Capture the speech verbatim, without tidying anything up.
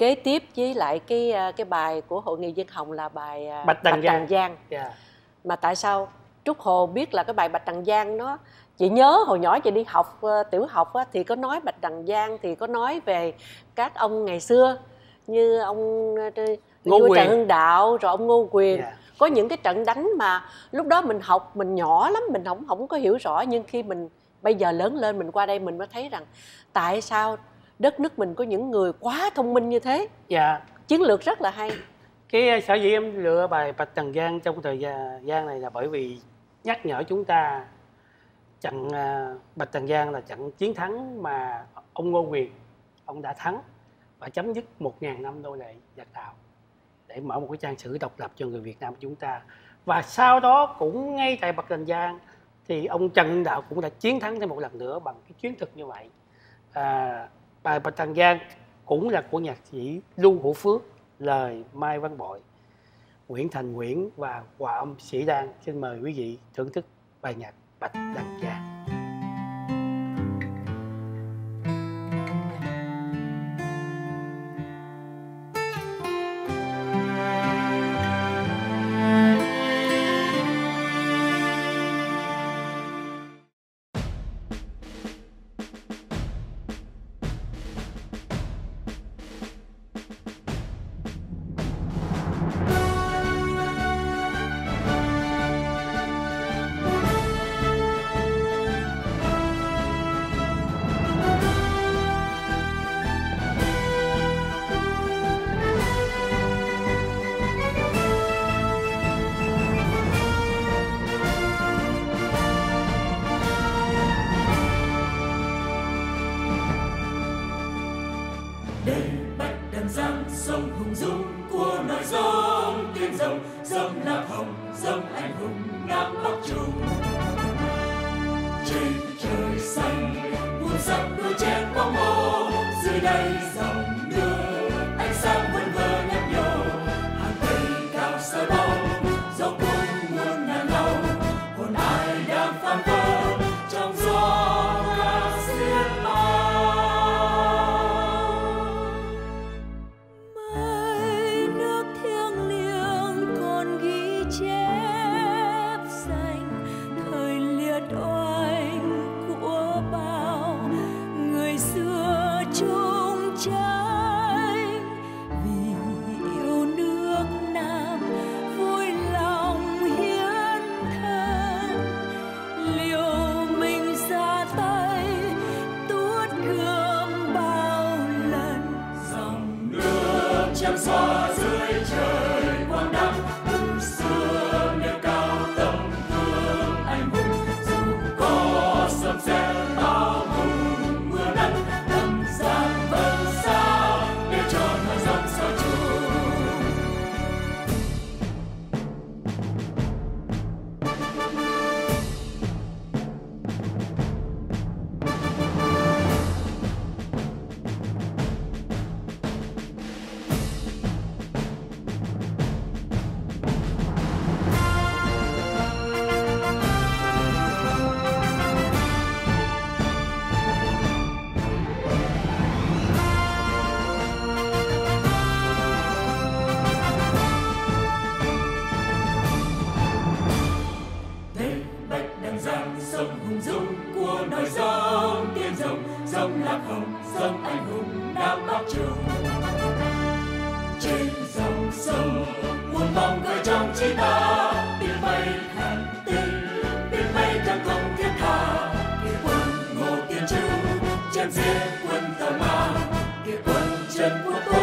kế tiếp với lại cái cái bài của Hội Nghị Dân Hồng là bài Bạch Đằng Giang. Giang. Yeah. Mà tại sao Trúc Hồ biết là cái bài Bạch Đằng Giang đó? Chị nhớ hồi nhỏ chị đi học uh, tiểu học á, thì có nói Bạch Đằng Giang, thì có nói về các ông ngày xưa như ông uh, Ngô vua Quyền, Trần Hưng Đạo, rồi ông Ngô Quyền. Yeah. Có những cái trận đánh mà lúc đó mình học mình nhỏ lắm, mình không không có hiểu rõ, nhưng khi mình bây giờ lớn lên mình qua đây mình mới thấy rằng tại sao đất nước mình có những người quá thông minh như thế. Dạ. Chiến lược rất là hay. Cái sở dĩ em lựa bài Bạch Đằng Giang trong thời gian này là bởi vì nhắc nhở chúng ta trận Bạch Đằng Giang là trận chiến thắng mà ông Ngô Quyền ông đã thắng và chấm dứt một ngàn năm nô lệ giặc Tàu, để mở một cái trang sử độc lập cho người Việt Nam của chúng ta. Và sau đó cũng ngay tại Bạch Đằng Giang thì ông Trần Hưng Đạo cũng đã chiến thắng thêm một lần nữa bằng cái chiến thuật như vậy. À, bài Bạch Đằng Giang cũng là của nhạc sĩ Lưu Hữu Phước, lời Mai Văn Bội, Nguyễn Thành Nguyễn và hòa âm Sĩ Đan. Xin mời quý vị thưởng thức bài nhạc Bạch Đằng Giang. Chém giết quân Tào Ma, kia quân Trần Quốc Tuấn.